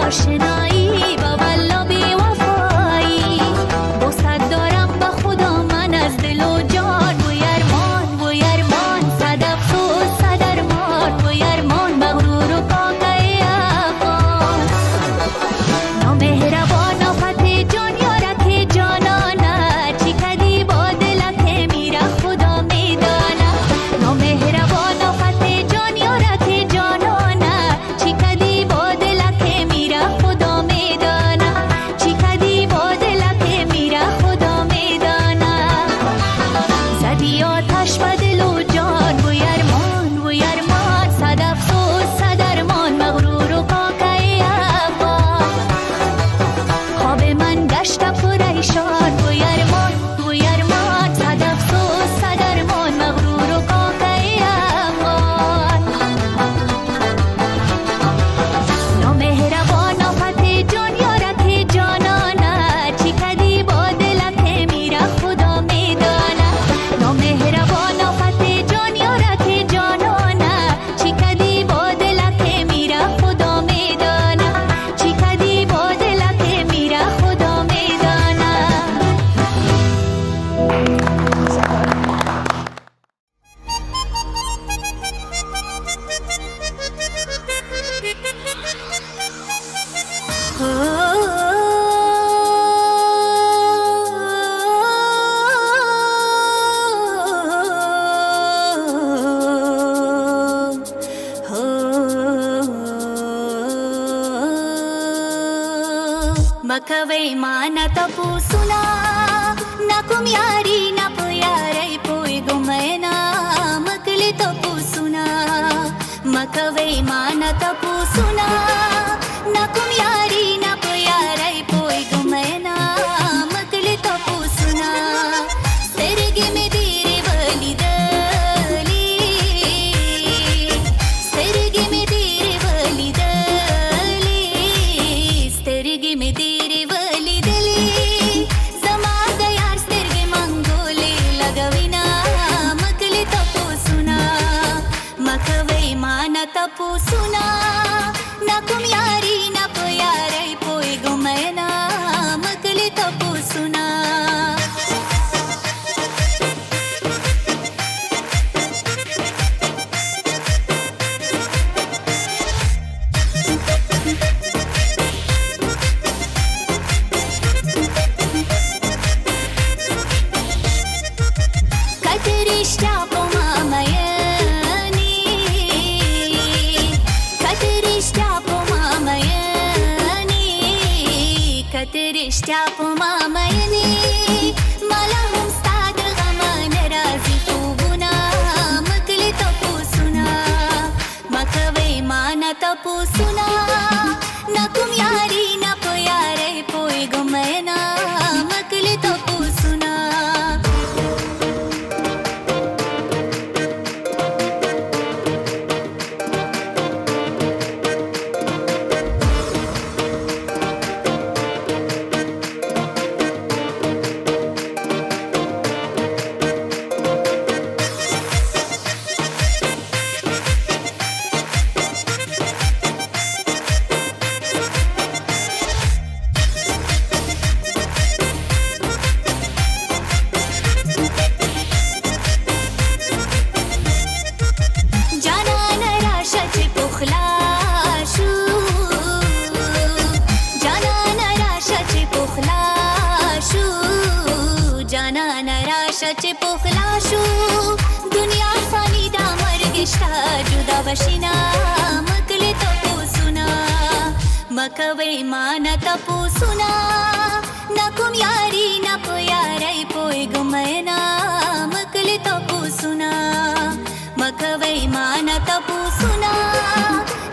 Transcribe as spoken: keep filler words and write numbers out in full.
آشنایی با والله بی وفایی، بوسد دارم به خدا من از دل و جان. و یرمان و یرمان صد افسوس صد ارمان، و یرمان مغرور و کاکای افغان. نامهربان آفت جان یارک جانانه، چی کدی با دلک میره خدا میدانه. نامهربان آفت جان یارک جانانه، چی کدی با دلک میره خدا میدانه. چی کدی با دلک میره خدا میدانه. زدی آتش به دل و جان، و یرمان و یرمان صد افسوس صد ارمان، مغرور و کاکای افغان. خواب من گشت پریشان، و یرمان و یرمان صد افسوس صد ارمان، مغرور و کاکای افغان. نامهربان آفت جان یارک جانانه، چی کدی با دلک میره خدا میدانه. نامهربان آفت جان یارک جانانه، چی کدی با دلک میره خدا میدانه. چی کدی با دلک میره خدا میدانه. مکوی مانا تپوسنا، نا کوم یاری نا په یاری پوی ګمینا. مکلی تپوسنا مکوی مانا تپوسنا، نا کوم یاری نا په یاری پوی ګمینا. مکلی تپوسنا سترګې مې ډېرې ولیدلې، سترګې مې ډېرې ولیدلې، سترګې مې ډېرې ولیدلې. زما د یار سترګې منګولې لګوینا. مکلی تپوسنا مکوی مانا تپوسنا، نا کوم یاری نا په یاری پوی ګمینا. مکلی تپوسنا کتریشتا په ما مینی، کتریشتا په ما مینی، کتریشتا په ما مینی. مالا هم ستا د غم ناراضي خوبونه. مکلی تپوسنا مکوی مانا تپوسنا، نا کوم یاری نا په یاری پوی ګمینا. مکلی تپوسنا چې پخلا شو دنیا فانی دا مرګ شتا جدا بشینا. مکلی تپوسنا مکوی مانا تپوسنا، نا کوم یاری نا په یاری پوی ګمینا. مکلی تپوسنا مکوی مانا تپوسنا،